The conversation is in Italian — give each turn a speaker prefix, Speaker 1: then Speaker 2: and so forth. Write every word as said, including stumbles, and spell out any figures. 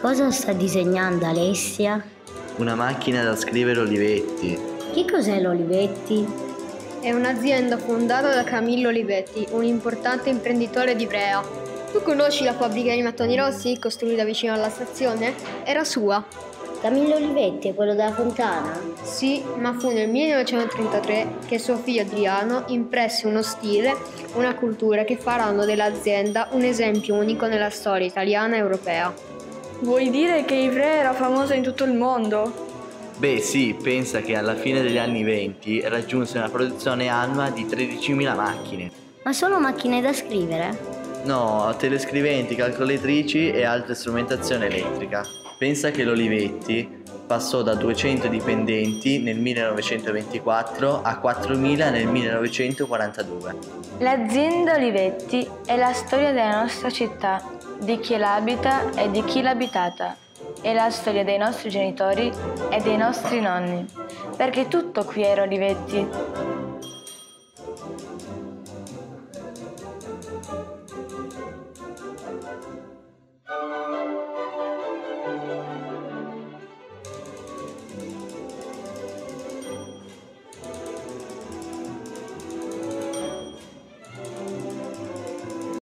Speaker 1: Cosa sta disegnando Alessia?
Speaker 2: Una macchina da scrivere Olivetti.
Speaker 1: Che cos'è l'Olivetti?
Speaker 3: È un'azienda fondata da Camillo Olivetti, un importante imprenditore di Ivrea. Tu conosci la fabbrica di mattoni rossi, costruita vicino alla stazione? Era sua.
Speaker 1: Camillo Olivetti è quello della fontana?
Speaker 3: Sì, ma fu nel millenovecentotrentatré che suo figlio Adriano impresse uno stile, una cultura che faranno dell'azienda un esempio unico nella storia italiana e europea.
Speaker 4: Vuoi dire che Ivrea era famosa in tutto il mondo?
Speaker 2: Beh sì, pensa che alla fine degli anni venti raggiunse una produzione annua di tredicimila macchine.
Speaker 1: Ma solo macchine da scrivere?
Speaker 2: No, telescriventi, calcolatrici e altre strumentazione elettrica. Pensa che l'Olivetti passò da duecento dipendenti nel millenovecentoventiquattro a quattromila nel millenovecentoquarantadue.
Speaker 5: L'azienda Olivetti è la storia della nostra città, di chi l'abita e di chi l'ha abitata. È la storia dei nostri genitori e dei nostri nonni, perché tutto qui era Olivetti.